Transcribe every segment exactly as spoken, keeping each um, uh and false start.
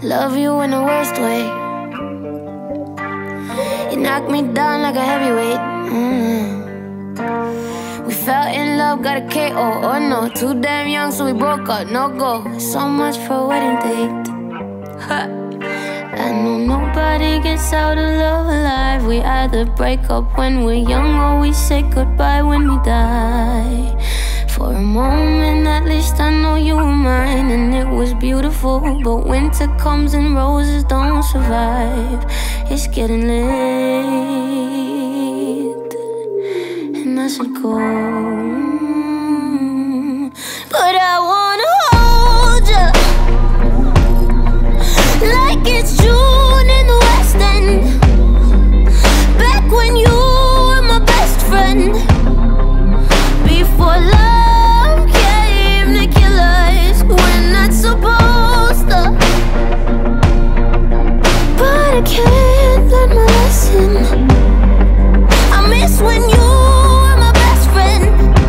love you in the worst way. You knocked me down like a heavyweight. mm. We fell in love, got a K O, oh no. Too damn young, so we broke up, no go. So much for a wedding date. Ha. I know nobody gets out of love alive. We either break up when we're young or we say goodbye when we die. For a moment at least I know you were mine, and it was beautiful. But winter comes and roses don't survive. It's getting late and I should go, but I wanna hold you like it's June in the West End, back when you were my best friend. Before love came to kill us, we're not supposed to. But I can't learn my lesson. I miss when you were my best friend.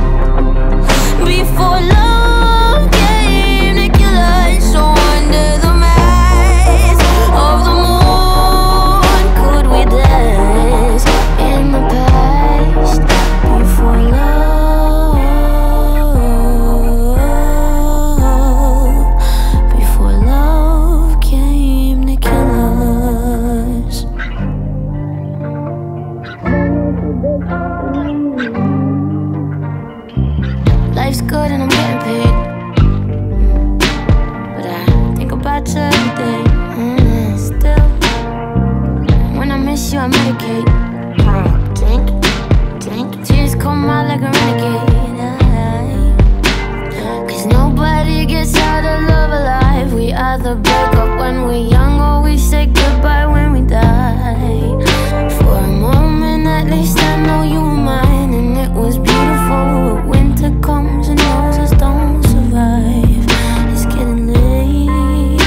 Before love came to kill us, so under the mask of the moon, could we dance in the past? Before love, before love came to kill us. Life's good and I'm getting paid, but I think about you every day. mm, Still, when I miss you I medicate. Drink, drink, tears come out like a renegade. Cause nobody gets out of love alive. We either break up when we're young or we say goodbye when we die. For a moment at least I know you were mine, and it was beautiful. But winter comes and roses don't survive. It's getting late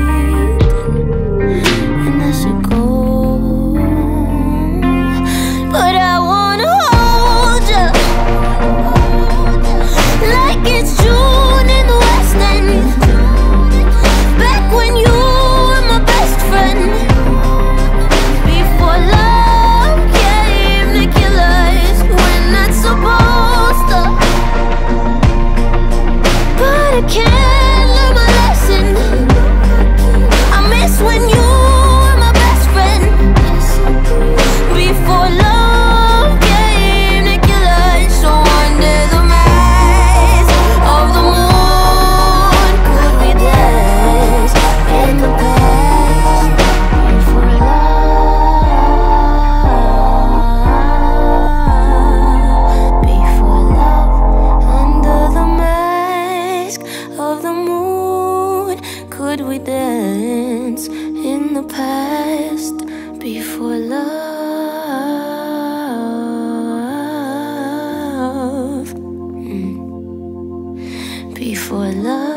and I should go, but I wanna hold you like it's June in the West End, back when you were my best friend. Before love came to kill us, we're not supposed to. But I can't learn my lesson. I miss when you were my best friend. Before love came to kill us, so under the mask of the moon, could we dance in the past? Before love, before love, under the mask of the moon, could we dance in the past? Before love, mm. Before love.